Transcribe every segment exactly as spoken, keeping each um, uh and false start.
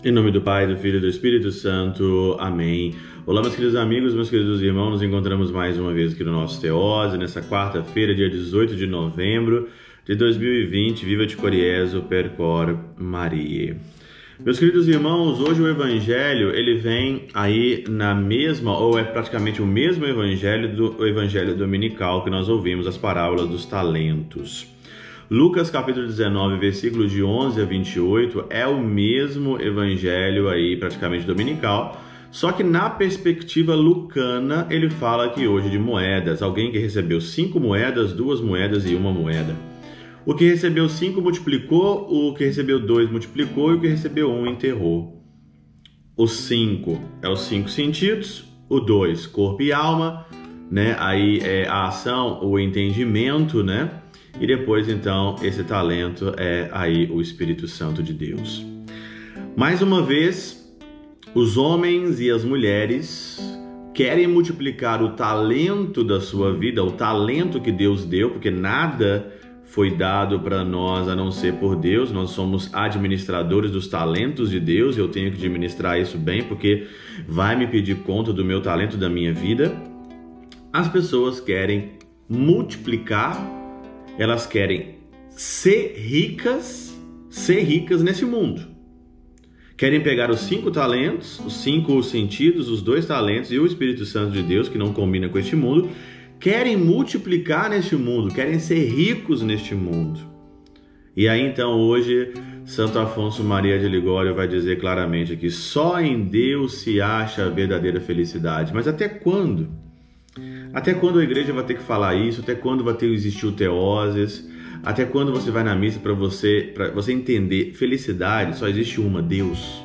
Em nome do Pai, do Filho e do Espírito Santo. Amém. Olá, meus queridos amigos, meus queridos irmãos. Nos encontramos mais uma vez aqui no nosso Teose, nessa quarta-feira, dia dezoito de novembro de dois mil e vinte. Viva de Coriezo, Percor Maria. Meus queridos irmãos, hoje o Evangelho, ele vem aí na mesma, ou é praticamente o mesmo Evangelho do Evangelho Dominical que nós ouvimos, as parábolas dos talentos. Lucas capítulo dezenove, versículo de onze a vinte e oito, é o mesmo evangelho aí praticamente dominical, só que na perspectiva lucana ele fala aqui hoje de moedas, alguém que recebeu cinco moedas, duas moedas e uma moeda. O que recebeu cinco multiplicou, o que recebeu dois multiplicou e o que recebeu um enterrou. O cinco é os cinco sentidos, o dois corpo e alma, né? Aí é a ação, o entendimento, né? E depois, então, esse talento é aí o Espírito Santo de Deus. Mais uma vez, os homens e as mulheres querem multiplicar o talento da sua vida, o talento que Deus deu, porque nada foi dado para nós a não ser por Deus. Nós somos administradores dos talentos de Deus e eu tenho que administrar isso bem, porque vai me pedir conta do meu talento, da minha vida. As pessoas querem multiplicar. Elas querem ser ricas, ser ricas nesse mundo. Querem pegar os cinco talentos, os cinco sentidos, os dois talentos e o Espírito Santo de Deus, que não combina com este mundo. Querem multiplicar neste mundo, querem ser ricos neste mundo. E aí então hoje, Santo Afonso Maria de Ligório vai dizer claramente que só em Deus se acha a verdadeira felicidade. Mas até quando? Até quando a igreja vai ter que falar isso? Até quando vai ter que existir o teoses? Até quando você vai na missa para você, para você entender felicidade? Só existe uma, Deus.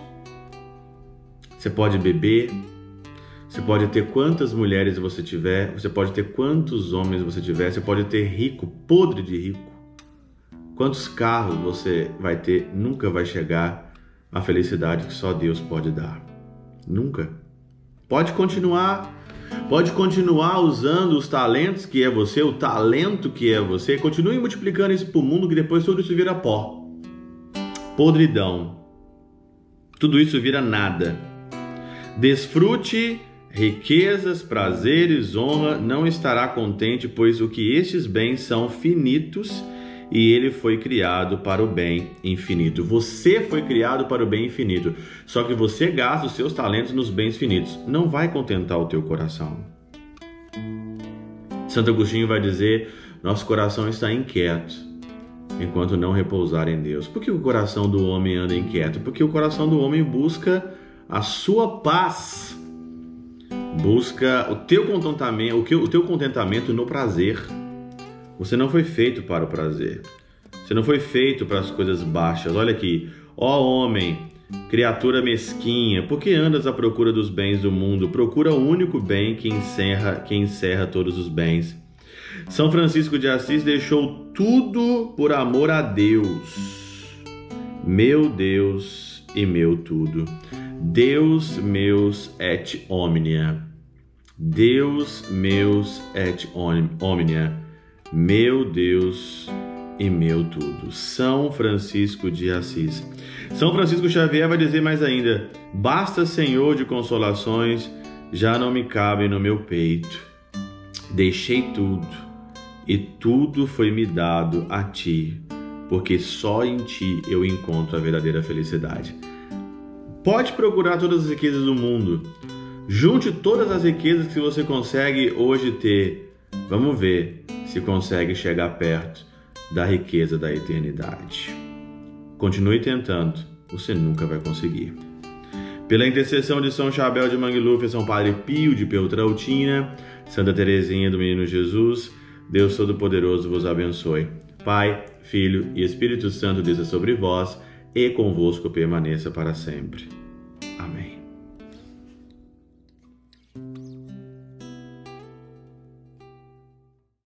Você pode beber, você pode ter quantas mulheres você tiver, você pode ter quantos homens você tiver, você pode ter rico, podre de rico. Quantos carros você vai ter, nunca vai chegar à felicidade que só Deus pode dar. Nunca. Pode continuar... Pode continuar usando os talentos que é você, o talento que é você. Continue multiplicando isso para o mundo, que depois tudo isso vira pó. Podridão. Tudo isso vira nada. Desfrute riquezas, prazeres, honra. Não estará contente, pois o que estes bens são finitos e ele foi criado para o bem infinito. Você foi criado para o bem infinito. Só que você gasta os seus talentos nos bens finitos. Não vai contentar o teu coração. Santo Agostinho vai dizer: nosso coração está inquieto enquanto não repousar em Deus. Por que o coração do homem anda inquieto? Porque o coração do homem busca a sua paz. Busca o teu contentamento, o teu contentamento no prazer. Você não foi feito para o prazer. Você não foi feito para as coisas baixas. Olha aqui. Ó homem, criatura mesquinha, por que andas à procura dos bens do mundo? Procura o único bem que encerra, que encerra todos os bens. São Francisco de Assis deixou tudo por amor a Deus. Meu Deus e meu tudo. Deus meus et omnia. Deus meus et omnia. Meu Deus e meu tudo. São Francisco de Assis. São Francisco Xavier vai dizer mais ainda: basta, Senhor, de consolações, já não me cabem no meu peito. Deixei tudo e tudo foi me dado a ti, porque só em ti eu encontro a verdadeira felicidade. Pode procurar todas as riquezas do mundo. Junte todas as riquezas que você consegue hoje ter. Vamos ver se consegue chegar perto da riqueza da eternidade. Continue tentando, você nunca vai conseguir. Pela intercessão de São Chabel de Mangluf, São Padre Pio de Peltrautina, Santa Teresinha do Menino Jesus, Deus Todo-Poderoso vos abençoe. Pai, Filho e Espírito Santo desça sobre vós e convosco permaneça para sempre. Amém.